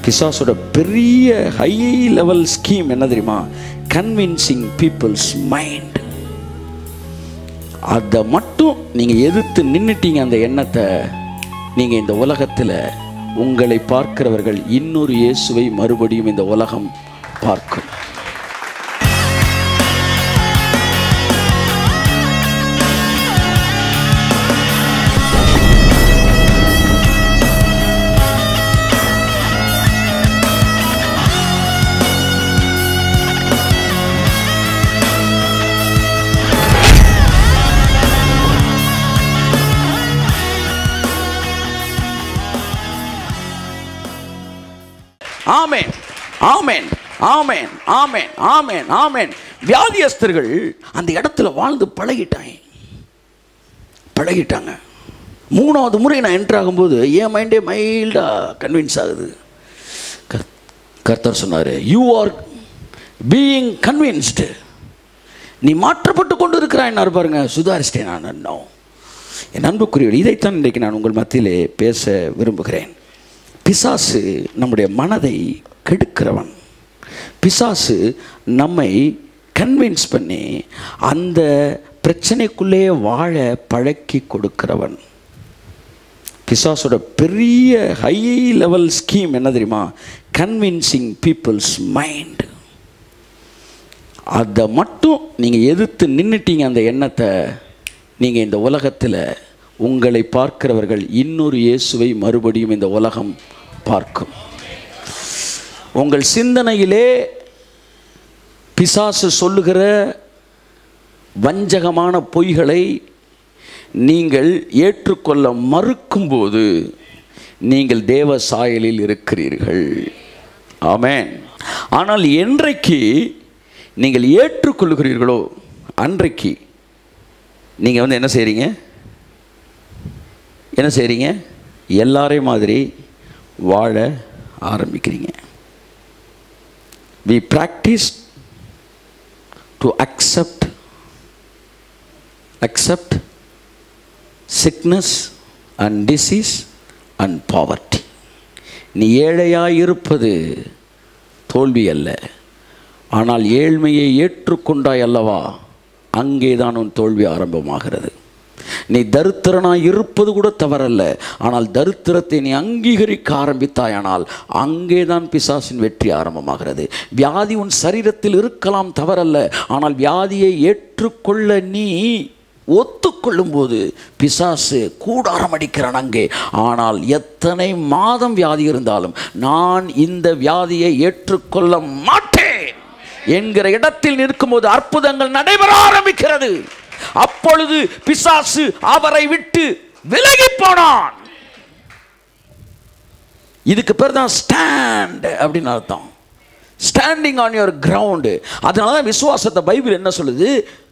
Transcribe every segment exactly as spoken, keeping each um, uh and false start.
பிசாசோட பெரிய high level scheme என்ன தெரியுமா? Convincing people's mind. அதை மட்டும் நீங்க எதிர்த்து நின்னுட்டீங்க, அந்த எண்ணத்தை, நீங்க இந்த உலகத்தில் உங்களை பார்க்கிறவர்கள் இன்னொரு இயேசுவை மறுபடியும் இந்த உலகம் பார்க்கும். ஆமென், ஆமென், ஆமென், ஆமென், ஆமென், ஆமென். வியாதியஸ்தர்கள் அந்த இடத்துல வாழ்ந்து பழகிட்டாங்க பழகிட்டாங்க மூணாவது முறை நான் என்ட்ரு ஆகும்போது என் மைண்டே மைல்டா கன்வின்ஸ் ஆகுது. கர்த்தர் சொன்னார், யூ ஆர் பீயிங் கன்வின்ஸ்டு. நீ மாற்றப்பட்டு கொண்டு இருக்கிறாய் பாருங்க. சுதாரிச்சிட்டேன் நான். இன்னும் என் அன்புக்குரியவர், இதைத்தான் இன்றைக்கு நான் உங்கள் மத்தியிலே பேச விரும்புகிறேன். பிசாசு நம்முடைய மனதை கெடுக்கிறவன். பிசாசு நம்மை கன்வின்ஸ் பண்ணி அந்த பிரச்சனைக்குள்ளே வாழ பழக்கி கொடுக்கிறவன். பிசாசோட பெரிய ஹை லெவல் ஸ்கீம் என்ன தெரியுமா? Convincing people's mind. அதை மட்டும் நீங்கள் எதிர்த்து நின்னுட்டீங்க, அந்த எண்ணத்தை, நீங்கள் இந்த உலகத்தில் உங்களை பார்க்கிறவர்கள் இன்னொரு இயேசுவை மறுபடியும் இந்த உலகம் பார்க்கும். உங்கள் சிந்தனையிலே பிசாசு சொல்லுகிற வஞ்சகமான பொய்களை நீங்கள் ஏற்றுக்கொள்ள மறுக்கும்போது நீங்கள் தேவ சாயலில் இருக்கிறீர்கள். ஆமென். ஆனால் என்றைக்கு நீங்கள் ஏற்றுக்கொள்கிறீர்களோ அன்றைக்கு நீங்கள் வந்து என்ன செய்கிறீங்க என்ன செய்கிறீங்க எல்லாரையும் மாதிரி வாழ ஆரம்பிக்கிறீங்க. we practice to accept accept sickness and disease and poverty. நீ ஏழையாய் இருப்பது தோல்வி அல்ல, ஆனால் ஏழ்மையை ஏற்றுக்கொண்டாய் அல்லவா, அங்கேதான் உன் தோல்வி ஆரம்பமாகிறது. நீ தரித்திரனாய் இருப்பது கூட தவறல்ல, ஆனால் தரித்திரத்தை நீ அங்கீகரிக்க ஆரம்பித்தாயானால் அங்கேதான் பிசாசின் வெற்றி ஆரம்பமாகிறது. வியாதி உன் சரீரத்தில் இருக்கலாம், தவறல்ல, ஆனால் வியாதியை ஏற்றுக்கொள்ள நீ ஒத்துக்கொள்ளும் போது பிசாசு கூடாரம் அடிக்கிறான் அங்கே. ஆனால் எத்தனை மாதம் வியாதி இருந்தாலும் நான் இந்த வியாதியை ஏற்றுக்கொள்ள மாட்டேன் என்கிற இடத்தில் நிற்கும்போது அற்புதங்கள் நடைபெற ஆரம்பிக்கிறது. அப்பொழுது பிசாசு அவரை விட்டு விலகி போனான். இதுக்கு பேர் தான் ஸ்டாண்ட் அப்படின்னு அர்த்தம். Standing on your ground. அதனாலதான் விசுவாசத்தை பைபிள் என்ன சொல்லுது?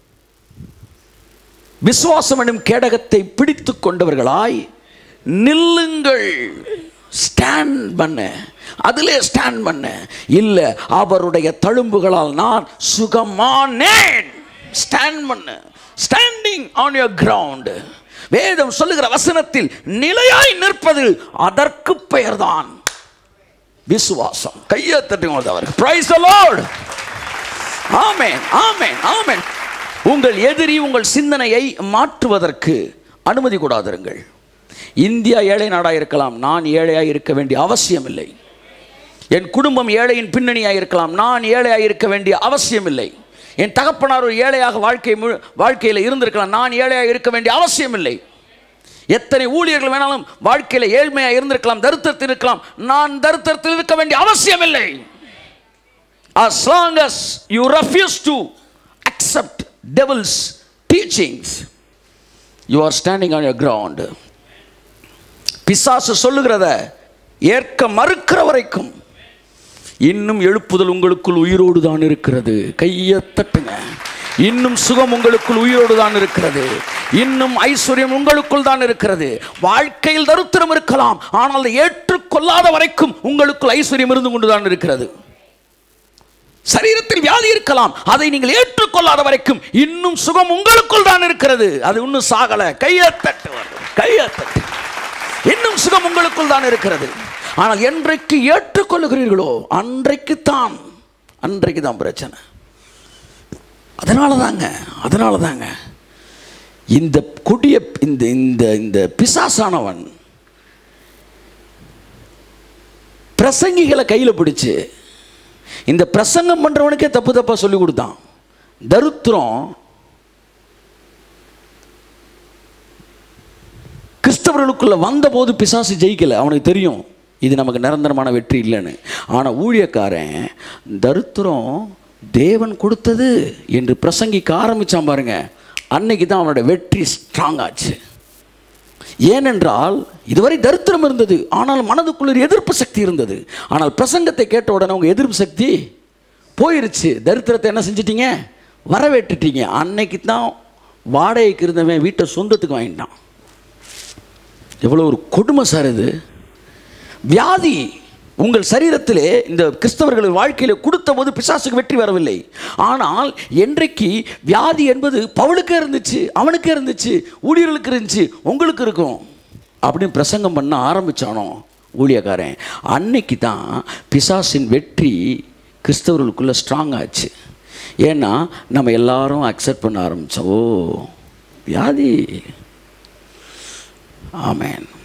விசுவாசம் என்னும் கேடகத்தை பிடித்து கொண்டவர்களாய் நில்லுங்கள். ஸ்டாண்ட் பண்ண, அதிலே ஸ்டாண்ட் பண்ண. இல்ல, அவருடைய தழும்புகளால் நான் சுகமானேன். ஸ்டாண்ட் பண்ண. Standing on your ground. வேதம் சொல்லுகிற வசனத்தில் நிலையாய் நிற்பது, அதற்கு பெயர்தான் விசுவாசம். கையை தட்டுங்கள் அவருக்கு. Praise the Lord. Amen, amen, amen. உங்கள் எதிரி உங்கள் சிந்தனையை மாற்றுவதற்கு அனுமதி கூடாதிருங்கள். இந்தியா ஏழை நாடாக இருக்கலாம், நான் ஏழையாக இருக்க வேண்டிய அவசியம் இல்லை. என் குடும்பம் ஏழையின் பின்னணியாக இருக்கலாம், நான் ஏழையாக இருக்க வேண்டிய அவசியம் இல்லை. என் தகப்பனார் ஒரு ஏழையாக வாழ்க்கை வாழ்க்கையில் இருந்திருக்கலாம், நான் ஏழையாக இருக்க வேண்டிய அவசியம் இல்லை. எத்தனை ஊழியர்கள் வேணாலும் வாழ்க்கையில் ஏழ்மையாக இருந்திருக்கலாம், தரித்திரத்தில் இருக்கலாம், நான் தரித்திரத்தில் இருக்க வேண்டிய அவசியம் இல்லை. As long as you refuse to accept devil's teachings, you are standing on your ground. பிசாசு சொல்லுகிறத ஏற்க மறுக்கிற வரைக்கும் இன்னும் எழுப்புதல் உங்களுக்குள் உயிரோடு தான் இருக்கிறது. கையை தட்டுங்க. இன்னும் சுகம் உங்களுக்குள் உயிரோடு தான் இருக்கிறது. இன்னும் ஐஸ்வர்யம் உங்களுக்குள் தான் இருக்கிறது. வாழ்க்கையில் தரித்திரம் இருக்கலாம், ஆனால் ஏற்றுக்கொள்ளாத வரைக்கும் உங்களுக்குள் ஐஸ்வர்யம் இருந்து கொண்டுதான் இருக்கிறது. சரீரத்தில் வியாதி இருக்கலாம், அதை நீங்கள் ஏற்றுக்கொள்ளாத வரைக்கும் இன்னும் சுகம் உங்களுக்குள் தான் இருக்கிறது. அது இன்னும் சாகல. கையை தட்டு, கையை தட்டு. இன்னும் சுகம் உங்களுக்குள் தான் இருக்கிறது. ஆனால் என்றைக்கு ஏற்றுக்கொள்ளுகிறீர்களோ அன்றைக்கு தான் அன்றைக்கு தான் பிரச்சனை. அதனால தாங்க அதனால தாங்க இந்த கொடிய இந்த இந்த இந்த பிசாசானவன் பிரசங்கிகளை கையில் பிடிச்சு இந்த பிரசங்கம் பண்றவனுக்கே தப்பு தப்பா சொல்லி கொடுத்தான். தரித்திரம் கிறிஸ்தவர்களுக்குள்ள வந்த போது பிசாசு ஜெயிக்கல. அவனுக்கு தெரியும் இது நமக்கு நிரந்தரமான வெற்றி இல்லைன்னு. ஆனால் ஊழியக்காரன் தரித்திரம் தேவன் கொடுத்தது என்று பிரசங்கிக்க ஆரம்பிச்சான் பாருங்க, அன்னைக்கு தான் அவனோட வெற்றி ஸ்ட்ராங் ஆச்சு. ஏனென்றால் இதுவரை தரித்திரம் இருந்தது, ஆனால் மனதுக்குள்ள எதிர்ப்பு சக்தி இருந்தது. ஆனால் பிரசங்கத்தை கேட்ட உடனே அவங்க எதிர்ப்பு சக்தி போயிருச்சு. தரித்திரத்தை என்ன செஞ்சிட்டீங்க? வரவேற்றுட்டீங்க. அன்னைக்கு தான் வாடகைக்கு இருந்தவன் வீட்டை சொந்தத்துக்கு வாங்கிட்டான். எவ்வளோ ஒரு கொடுமை சார் இது. வியாதி உங்கள் சரீரத்திலே இந்த கிறிஸ்தவர்கள் வாழ்க்கையில் கொடுத்த போது பிசாசுக்கு வெற்றி வரவில்லை. ஆனால் என்றைக்கு வியாதி என்பது பவுலுக்கே இருந்துச்சு, அவனுக்கே இருந்துச்சு, ஊழியர்களுக்கு இருந்துச்சு, உங்களுக்கு இருக்கும் அப்படின்னு பிரசங்கம் பண்ண ஆரம்பித்தானோ ஊழியக்காரன், அன்னைக்கு தான் பிசாசின் வெற்றி கிறிஸ்தவர்களுக்குள்ளே ஸ்ட்ராங் ஆச்சு. ஏன்னா நம்ம எல்லாரும் அக்செப்ட் பண்ண ஆரம்பித்தோம், ஓ வியாதி. ஆமென்.